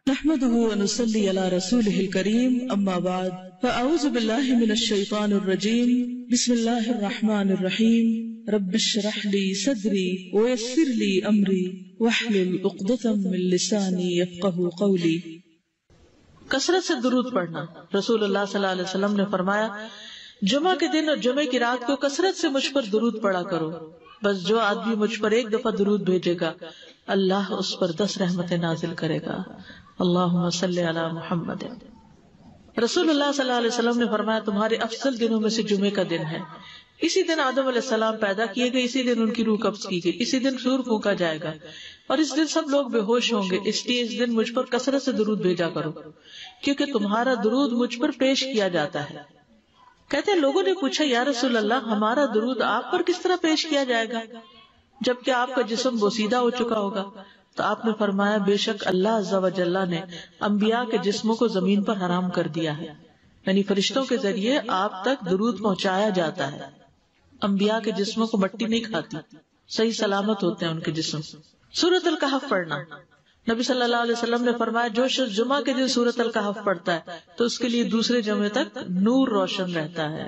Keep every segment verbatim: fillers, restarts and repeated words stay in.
نحمده ونصلي على رسوله الكريم اما بعد فاعوذ بالله من الشيطان الرجيم بسم الله الرحمن الرحيم رب اشرح لي صدري ويسر لي امري واحلل عقدة من لساني يفقهوا قولي۔ کثرت سے درود پڑھنا۔ رسول اللہ صلی اللہ علیہ وسلم نے فرمایا جمعہ کے دن اور جمعے کی رات کو کثرت سے مجھ پر درود پڑھا کرو، بس جو آدمی مجھ پر ایک دفعہ درود بھیجے گا اللہ اس پر دس رحمتیں نازل کرے گا۔ اللہم صلی علی محمد۔ رسول اللہ صلی اللہ علیہ وسلم نے فرمایا تمہارے افضل دنوں میں سے جمعے کا دن ہے۔ اسی دن آدم علیہ السلام پیدا کیے گئے، اسی دن ان کی روح قبض کی گئی، اسی دن سور پھونکا جائے گا اور اس دن سب لوگ بے ہوش ہوں گے، اس لیے اس دن مجھ پر کثرت سے درود بھیجا کرو کیونکہ تمہارا درود مجھ پر پیش کیا جاتا ہے۔ کہتے ہیں لوگوں نے پوچھا یا رسول اللہ ہمارا درود آپ پر کس طرح پیش کیا جائے گا جبکہ آپ کا جسم بوسیدہ ہو چکا ہوگا؟ تو آپ نے فرمایا بے شک اللہ عز و جل نے انبیاء کے جسموں کو زمین پر حرام کر دیا ہے، یعنی فرشتوں کے ذریعے آپ تک درود پہنچایا جاتا ہے۔ انبیاء کے جسموں کو مٹی نہیں کھاتی، صحیح سلامت ہوتے ہیں ان کے جسم۔ سورۃ الکہف پڑھنا۔ نبی صلی اللہ علیہ وسلم نے فرمایا جو شخص جمعہ کے دن سورۃ الکہف پڑھتا ہے تو اس کے لیے دوسرے جمعے تک نور روشن رہتا ہے۔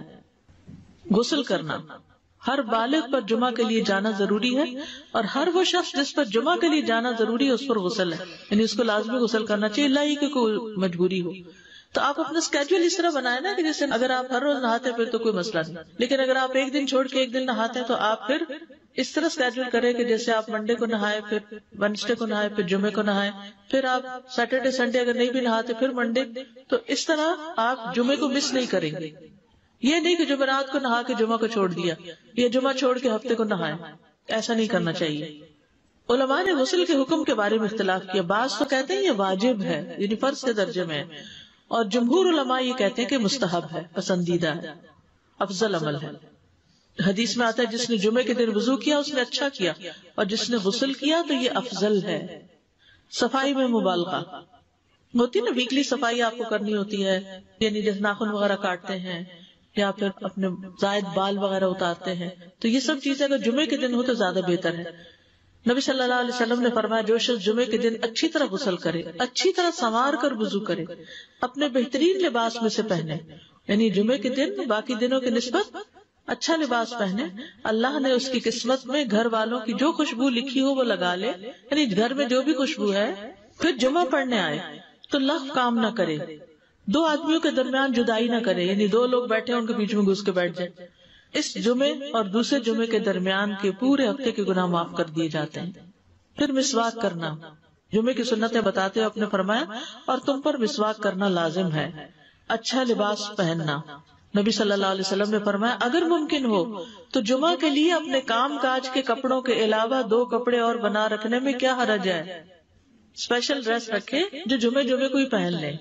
غسل کرنا۔ ہر بالغ پر جمعہ کے لیے جانا ضروری ہے اور ہر وہ شخص جس پر جمعہ کے لیے جانا ضروری ہے اس پر غسل ہے، یعنی اس کو لازمی غسل کرنا چاہیے، اللہ ہی کہ کوئی مجبوری ہو۔ تو آپ اپنا اسکیڈول اس طرح بنائے نا کہ جیسے اگر آپ ہر روز نہاتے پھر تو کوئی مسئلہ نہیں، لیکن اگر آپ ایک دن چھوڑ کے ایک دن نہاتے ہیں تو آپ پھر اس طرح اسکیڈول کریں کہ جیسے آپ منڈے کو نہائے، پھر وینسڈے کو نہائے، پھر جمعے کو نہائے، پھر آپ سیٹرڈے سنڈے اگر نہیں بھی نہاتے پھر منڈے، تو اس طرح آپ جمعے کو مس نہیں کریں گے۔ یہ نہیں کہ جمعرات کو نہا کے جمعہ کو چھوڑ دیا یا جمعہ چھوڑ کے ہفتے کو نہائے، ایسا نہیں کرنا چاہیے۔ علماء نے غسل کے حکم کے بارے میں اختلاف کیا، بعض تو کہتے ہیں یہ واجب ہے یعنی فرض کے درجے میں ہے، اور جمہور علماء یہ کہتے ہیں کہ مستحب ہے، پسندیدہ ہے، افضل عمل ہے۔ حدیث میں آتا ہے جس نے جمعے کے دن وضو کیا اس نے اچھا کیا اور جس نے غسل کیا تو یہ افضل ہے۔ صفائی میں مبالغہ ہوتی نا، ویکلی صفائی آپ کو کرنی ہوتی ہے، یعنی جیسے ناخن وغیرہ کاٹتے ہیں یا پھر اپنے زائد بال وغیرہ اتارتے ہیں، تو یہ سب چیزیں اگر جمعے کے دن ہو تو زیادہ بہتر ہے۔ نبی صلی اللہ علیہ وسلم نے فرمایا جو شخص جمعے کے دن اچھی طرح غسل کرے، اچھی طرح سنوار کر وضو کرے، اپنے بہترین لباس میں سے پہنے، یعنی جمعے کے دن باقی دنوں کی نسبت اچھا لباس پہنے، اللہ نے اس کی قسمت میں گھر والوں کی جو خوشبو لکھی ہو وہ لگا لے، یعنی گھر میں جو بھی خوشبو ہے، پھر جمعہ پڑھنے آئے تو لغو کام نہ کرے، دو آدمیوں کے درمیان جدائی نہ کرے، یعنی دو لوگ بیٹھے ان کے بیچ میں گھس کے بیٹھ جائے۔ اس جمعے اور دوسرے جمعے کے درمیان کے پورے ہفتے کے گناہ معاف کر دیے جاتے ہیں۔ پھر مسواک کرنا۔ جمعے کی سنتیں بتاتے ہوئے آپ نے فرمایا اور تم پر مسواک کرنا لازم ہے۔ اچھا لباس پہننا۔ نبی صلی اللہ علیہ وسلم نے فرمایا اگر ممکن ہو تو جمعہ کے لیے اپنے کام کاج کے کپڑوں کے علاوہ دو کپڑے اور بنا رکھنے میں کیا حرج ہے؟ اسپیشل ڈریس رکھے جو جمعے جمعے کوئی پہن لے۔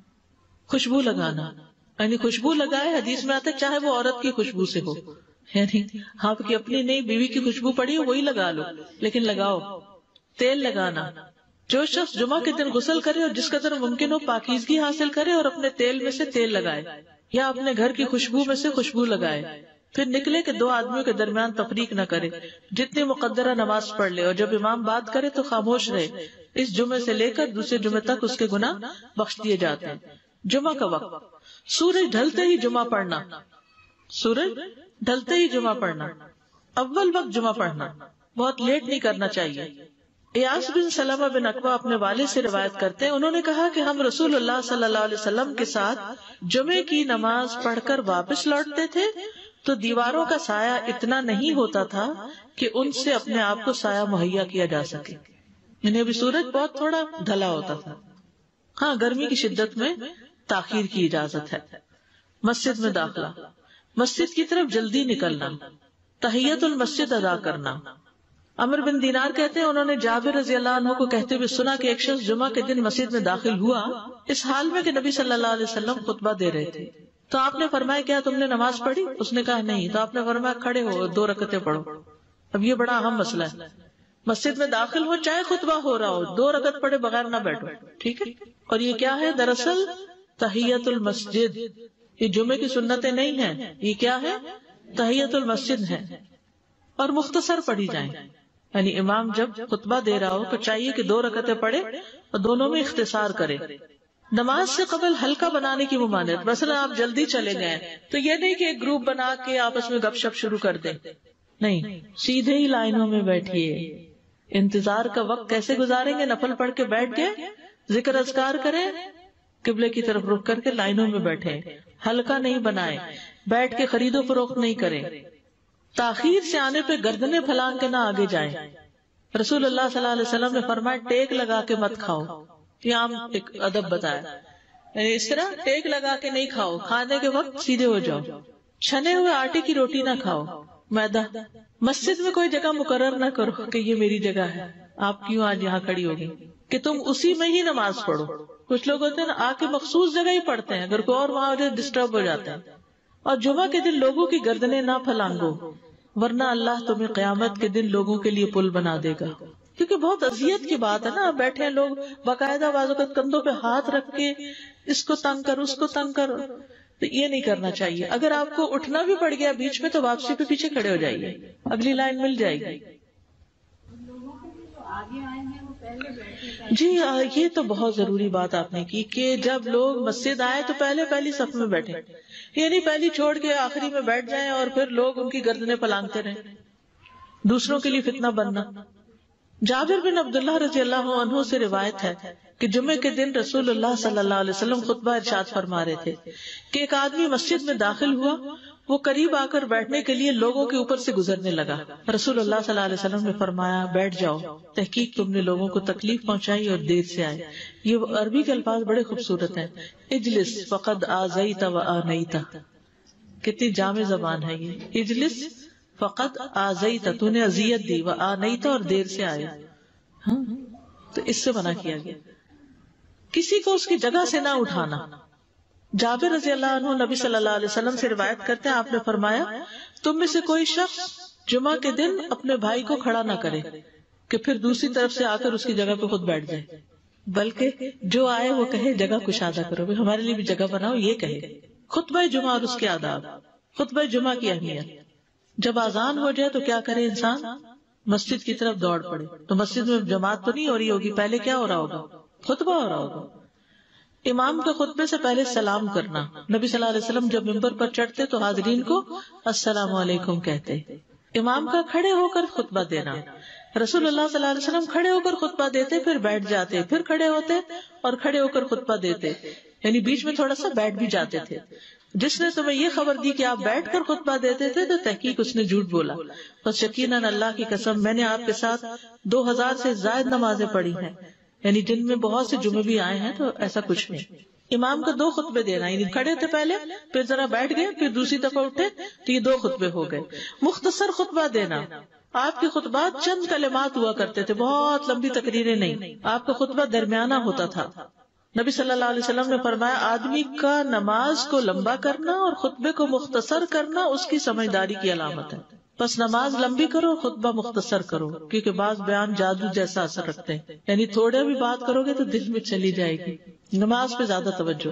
خوشبو لگانا، یعنی خوشبو لگائے، حدیث میں آتا ہے چاہے وہ عورت کی خوشبو سے ہو، یعنی آپ کی اپنی نہیں بیوی کی خوشبو پڑی ہو وہی لگا لو، لیکن لگاؤ۔ تیل لگانا۔ جو شخص جمعہ کے دن غسل کرے اور جس قدر ممکن ہو پاکیزگی حاصل کرے اور اپنے تیل میں سے تیل لگائے یا اپنے گھر کی خوشبو میں سے خوشبو لگائے، پھر نکلے کہ دو آدمیوں کے درمیان تفریق نہ کرے، جتنی مقدرہ نماز پڑھ لے اور جب امام بات کرے تو خاموش رہے۔ اس جمعے سے لے کر دوسرے جمعے تک اس کے گناہ بخش دیے جاتے ہیں۔ جمعہ کا وقت۔ سورج ڈھلتے ہی جمعہ پڑھنا۔ سورج ڈھلتے ہی جمعہ پڑھنا، اول وقت جمعہ پڑھنا، بہت لیٹ نہیں کرنا چاہیے۔ ایاس بن سلمہ بن عقبہ اپنے والد سے روایت کرتے ہیں، انہوں نے کہا کہ ہم رسول اللہ صلی اللہ علیہ وسلم کے ساتھ جمعے کی نماز پڑھ کر واپس لوٹتے تھے تو دیواروں کا سایہ اتنا نہیں ہوتا تھا کہ ان سے اپنے آپ کو سایہ مہیا کیا جا سکے، یعنی ابھی سورج بہت تھوڑا ڈھلا ہوتا تھا۔ ہاں گرمی کی شدت میں تاخیر کی اجازت ہے۔ مسجد میں داخلہ، مسجد کی طرف جلدی نکلنا، تحیت المسجد ادا کرنا۔ عمر بن دینار کہتے ہیں انہوں نے جابر رضی اللہ عنہ کو کہتے ہوئے سنا کہ ایک شخص جمعہ کے دن مسجد میں داخل ہوا اس حال میں کہ نبی صلی اللہ علیہ وسلم خطبہ دے رہے تھے، تو آپ نے فرمایا کیا تم نے نماز پڑھی؟ اس نے کہا نہیں، تو آپ نے فرمایا کھڑے ہو دو رکعتیں پڑھو۔ اب یہ بڑا اہم مسئلہ ہے، مسجد میں داخل ہو چاہے خطبہ ہو رہا ہو، دو رکعت پڑھے بغیر نہ بیٹھو، ٹھیک ہے؟ اور یہ کیا ہے؟ دراصل تحیت المسجد، یہ جمعے کی سنتیں نہیں ہیں، یہ کیا ہے؟ تحیت المسجد ہے، اور مختصر پڑھی جائیں۔ یعنی امام جب خطبہ دے رہا ہو تو چاہیے کہ دو رکعتیں پڑھے اور دونوں میں اختصار کرے. نماز سے قبل ہلکا بنانے کی ممانعت. مثلا آپ جلدی چلے گئے تو یہ نہیں کہ ایک گروپ بنا کے آپس میں گپ شپ شروع کر دیں, نہیں, سیدھے ہی لائنوں میں بیٹھیے. انتظار کا وقت کیسے گزاریں گے؟ نفل پڑھ کے بیٹھ گئے, ذکر اذکار کریں, قبلے کی طرف رخ کر کے لائنوں میں بیٹھے. ہلکا نہیں بنائے, بیٹھ کے خرید و فروخت نہیں کریں. تاخیر سے آنے پہ گردنیں پھلانگ کے نہ آگے جائیں. رسول اللہ صلی اللہ علیہ وسلم نے فرمایا ٹیک لگا کے مت کھاؤ. یہ عام ایک ادب بتایا, یعنی اس طرح ٹیک لگا کے نہیں کھاؤ, کھانے کے وقت سیدھے ہو جاؤ. چھنے ہوئے آٹے کی روٹی نہ کھاؤ, میدا. مسجد میں کوئی جگہ مقرر نہ کرو کہ یہ میری جگہ ہے, آپ کیوں آج یہاں کھڑی ہوگی, کہ تم اسی میں ہی نماز پڑھو. کچھ لوگ ہوتے ہیں نا آ کے مخصوص جگہ ہی پڑھتے ہیں, اگر کوئی اور وہاں ہو جائے ڈسٹرب ہو جاتے ہیں. اور جمعہ کے دن لوگوں کی گردنیں نہ پھلانگو, ورنہ اللہ تمہیں قیامت کے دن لوگوں کے لیے پل بنا دے گا. کیونکہ بہت اذیت کی بات ہے نا, بیٹھے ہیں لوگ باقاعدہ بعض اوقات کندھوں پہ ہاتھ رکھ کے اس کو تنگ کر اس کو تنگ کر, تو یہ نہیں کرنا چاہیے. اگر آپ کو اٹھنا بھی پڑ گیا بیچ میں تو واپسی پہ پیچھے کھڑے ہو جائیے, اگلی لائن مل جائے گی. جی یہ تو بہت ضروری بات آپ نے کی کہ جب لوگ مسجد آئے تو پہلے پہلی صف میں بیٹھے, یعنی پہلی چھوڑ کے آخری میں بیٹھ جائیں اور پھر لوگ ان کی گردنیں پلانگتے رہیں, دوسروں کے لیے فتنہ بننا. جابر بن عبداللہ رضی اللہ عنہ سے روایت ہے کہ جمعے کے دن رسول اللہ صلی اللہ علیہ وسلم خطبہ ارشاد فرما رہے تھے کہ ایک آدمی مسجد میں داخل ہوا, وہ قریب آ کر بیٹھنے کے لیے لوگوں کے اوپر سے گزرنے لگا. رسول اللہ صلی اللہ علیہ وسلم نے فرمایا بیٹھ جاؤ, تحقیق تم نے لوگوں کو تکلیف پہنچائی اور دیر سے آئے. یہ عربی کے الفاظ بڑے خوبصورت ہیں. اجلس فقد آذیت و آنیت, کتنی جامع زبان ہے یہ. اجلس فقط آذیت, تو نے اذیت دی, و آنیت, اور دیر سے آئے. ہاں تو اس سے منع کیا گیا. کسی کو اس کی جگہ سے نہ اٹھانا. جابر رضی اللہ عنہ نبی صلی اللہ علیہ وسلم سے روایت کرتے ہیں, آپ نے فرمایا تم میں سے کوئی شخص جمعہ کے دن اپنے بھائی کو کھڑا نہ کرے کہ پھر دوسری طرف سے آ کر اس کی جگہ پہ خود بیٹھ جائے, بلکہ جو آئے وہ کہے جگہ کشادہ کرو, ہمارے لیے بھی جگہ بناؤ, یہ کہے. خطبہ جمعہ اور اس کے آداب. خطبہ جمعہ کی اہمیت. جب اذان ہو جائے تو کیا کرے انسان؟ مسجد کی طرف دوڑ پڑے. تو مسجد میں جماعت تو نہیں ہو رہی ہوگی, پہلے کیا ہو رہا ہوگا؟ خطبہ ہو رہا ہوگا. امام کے خطبے سے پہلے سلام کرنا. نبی صلی اللہ علیہ وسلم جب ممبر پر چڑھتے تو حاضرین کو السلام علیکم کہتے. امام کا کھڑے ہو کر خطبہ دینا. رسول اللہ صلی اللہ علیہ وسلم کھڑے ہو کر خطبہ دیتے, پھر بیٹھ جاتے, پھر کھڑے ہوتے اور کھڑے ہو کر خطبہ دیتے, یعنی بیچ میں تھوڑا سا بیٹھ بھی جاتے تھے. جس نے تمہیں یہ خبر دی کہ آپ بیٹھ کر خطبہ دیتے تھے تو تحقیق اس نے جھوٹ بولا. بس یقیناً اللہ کی قسم میں نے آپ کے ساتھ دو ہزار سے زائد نمازیں پڑھی ہیں, یعنی جن میں بہت سے جمعے بھی آئے ہیں, تو ایسا کچھ نہیں. امام کو دو خطبے دینا, یعنی کھڑے تھے پہلے, پھر ذرا بیٹھ گئے, پھر دوسری دفعہ اٹھے, تو یہ دو خطبے ہو گئے. مختصر خطبہ دینا. آپ کے خطبات چند کلمات ہوا کرتے تھے, بہت لمبی تقریریں نہیں. آپ کا خطبہ درمیانہ ہوتا تھا. نبی صلی اللہ علیہ وسلم نے فرمایا آدمی کا نماز کو لمبا کرنا اور خطبے کو مختصر کرنا اس کی سمجھداری کی علامت ہے. بس نماز لمبی کرو, خطبہ مختصر کرو, کیونکہ بعض بیان جادو جیسا اثر رکھتے ہیں, یعنی تھوڑے بھی بات کرو گے تو دل میں چلی جائے گی. نماز پہ زیادہ توجہ.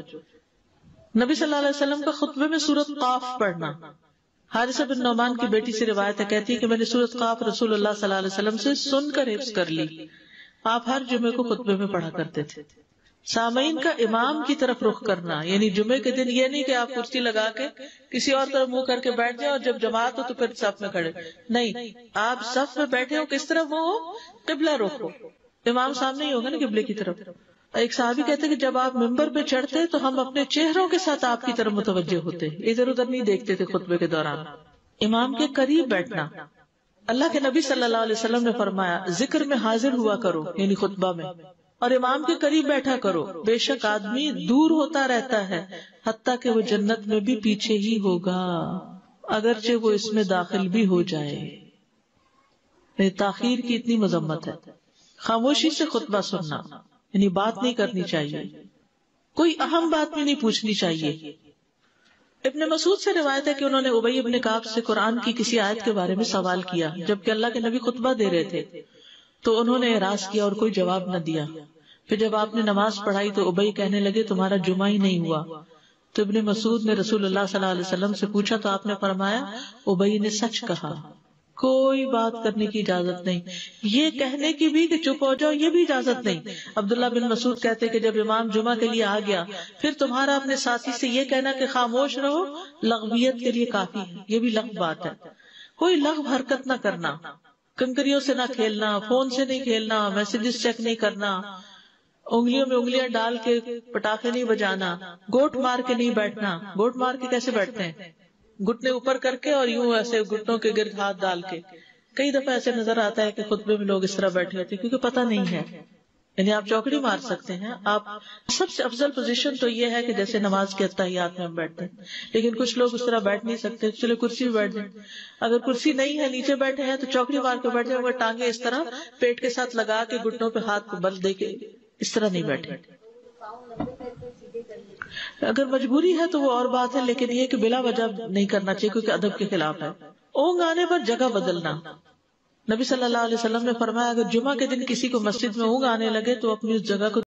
نبی صلی اللہ علیہ وسلم کا خطبے میں سورۃ قاف پڑھنا. حارثہ بن نعمان کی بیٹی سے روایت ہے, کہتی ہے کہ میں نے سورۃ قاف رسول اللہ صلی اللہ علیہ وسلم سے سن کر حفظ کر لی. آپ ہر جمعے کو خطبے میں پڑھا کرتے تھے. سامعین کا امام کی طرف رخ کرنا, یعنی جمعے کے دن یہ نہیں کہ آپ کرسی لگا کے کسی اور طرف منہ کر کے بیٹھ جائیں اور جب جماعت ہو تو پھر صف میں کھڑے. نہیں, آپ صف میں بیٹھے ہو, کس طرف وہ ہو؟ قبلہ رخ ہو. امام سامنے ہی ہوگا نا قبلے کی طرف. ایک صحابی کہتے کہ جب آپ ممبر پہ چڑھتے تو ہم اپنے چہروں کے ساتھ آپ کی طرف متوجہ ہوتے, ادھر ادھر نہیں دیکھتے تھے خطبے کے دوران. امام کے قریب بیٹھنا. اللہ کے نبی صلی اللہ علیہ وسلم نے فرمایا ذکر میں حاضر ہوا کرو, یعنی خطبہ میں, اور امام کے قریب بیٹھا کرو. بے شک آدمی دور ہوتا رہتا ہے حتیٰ کہ وہ جنت میں بھی پیچھے ہی ہوگا, اگرچہ وہ اس میں داخل بھی ہو جائے. تاخیر کی اتنی مذمت ہے. خاموشی سے خطبہ سننا, یعنی بات نہیں کرنی چاہیے, کوئی اہم بات بھی نہیں پوچھنی چاہیے. ابن مسعود سے روایت ہے کہ انہوں نے ابی ابن کعب سے قرآن کی کسی آیت کے بارے میں سوال کیا جبکہ اللہ کے نبی خطبہ دے رہے تھے, تو انہوں نے اعراض کیا اور کوئی جواب نہ دیا. پھر جب آپ نے نماز پڑھائی تو ابی کہنے لگے تمہارا جمعہ ہی نہیں ہوا. تو ابن مسعود نے رسول اللہ صلی اللہ علیہ وسلم سے پوچھا تو آپ نے فرمایا ابی نے سچ کہا. کوئی بات کرنے کی اجازت نہیں. یہ کہنے کی بھی کہ چپ ہو جاؤ یہ بھی اجازت نہیں. عبداللہ بن مسعود کہتے کہ جب امام جمعہ کے لیے آ گیا پھر تمہارا اپنے ساتھی سے یہ کہنا کہ خاموش رہو لغویت کے لیے کافی ہے. یہ بھی لغو بات ہے. کوئی لغو حرکت نہ کرنا، کنکریوں سے نہ کھیلنا، فون سے نہیں کھیلنا، میسجز چیک نہیں کرنا، انگلیوں میں انگلیاں ڈال کے پٹاخے نہیں بجانا، گوٹ مار کے نہیں بیٹھنا. گوٹ مار کے کیسے بیٹھتے ہیں؟ گھٹنے اوپر کر کے اور یوں ایسے گھٹنوں کے گرد ہاتھ ڈال کے. کئی دفعہ ایسے نظر آتا ہے کہ خطبے میں لوگ اس طرح بیٹھے ہوتے ہیں کیونکہ پتہ نہیں ہے. یعنی آپ چوکڑی مار سکتے ہیں. آپ سب سے افضل پوزیشن تو یہ ہے کہ جیسے نماز کے اتحیات میں ہم بیٹھتے ہیں، لیکن کچھ لوگ اس طرح بیٹھ نہیں سکتے. چلے کرسی میں بیٹھ جائیں. اگر کرسی نہیں ہے نیچے بیٹھے ہیں تو چوکڑی مار کے بیٹھ جائیں، مگر ٹانگیں اس طرح پیٹ کے ساتھ لگا کے گھٹنوں پہ ہاتھ کو بل دے کے اس طرح نہیں بیٹھے. اگر مجبوری ہے تو وہ اور بات ہے، لیکن یہ کہ بلا وجہ نہیں کرنا چاہیے کیونکہ ادب کے خلاف ہے. اونگ آنے پر جگہ بدلنا. نبی صلی اللہ علیہ وسلم نے فرمایا اگر جمعہ کے دن کسی کو مسجد میں اونگ آنے لگے تو اپنی اس جگہ کو